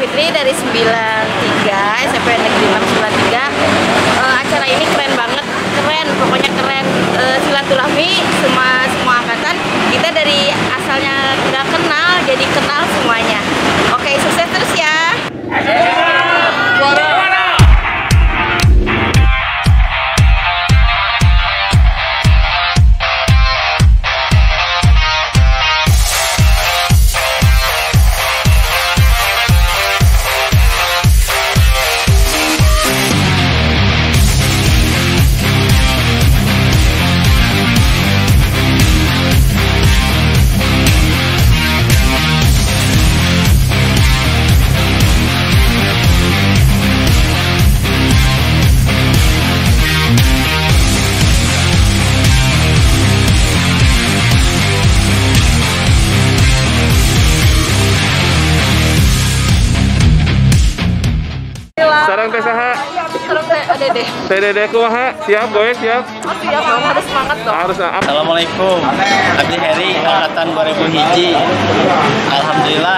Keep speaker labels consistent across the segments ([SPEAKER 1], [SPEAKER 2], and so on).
[SPEAKER 1] Fitri dari 93, SMP Negeri 693. Acara ini keren banget, keren, pokoknya keren. Silaturahmi semua angkatan. Kita dari asalnya nggak kenal, jadi kenal semuanya. Oke, sukses terus ya.
[SPEAKER 2] Sarang teh saha?
[SPEAKER 1] Sarang teh Dede.
[SPEAKER 2] Teh Dede kumaha? Siap boy, siap.
[SPEAKER 1] Oh siap, harus semangat dong.
[SPEAKER 2] Harus apa?
[SPEAKER 3] Assalamualaikum, Abdi Heri, angkatan 2001. Alhamdulillah,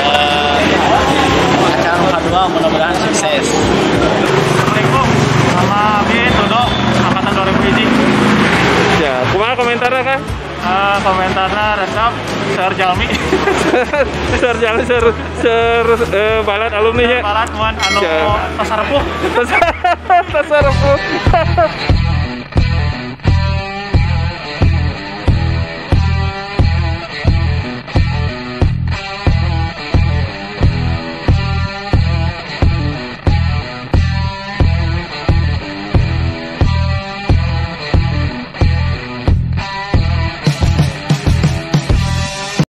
[SPEAKER 3] acara H2 mudah-mudahan sukses.
[SPEAKER 4] Assalamualaikum, nama Abdi Dodo, angkatan 2001.
[SPEAKER 2] Ya, kumaha komentarnya kah?
[SPEAKER 4] Komentarnya resep Sir Jalmi.
[SPEAKER 2] Ser jangan balat alumni ya.
[SPEAKER 4] Balat muan anu
[SPEAKER 2] Ya.
[SPEAKER 4] tasarepuh.
[SPEAKER 2] Tasarepuh.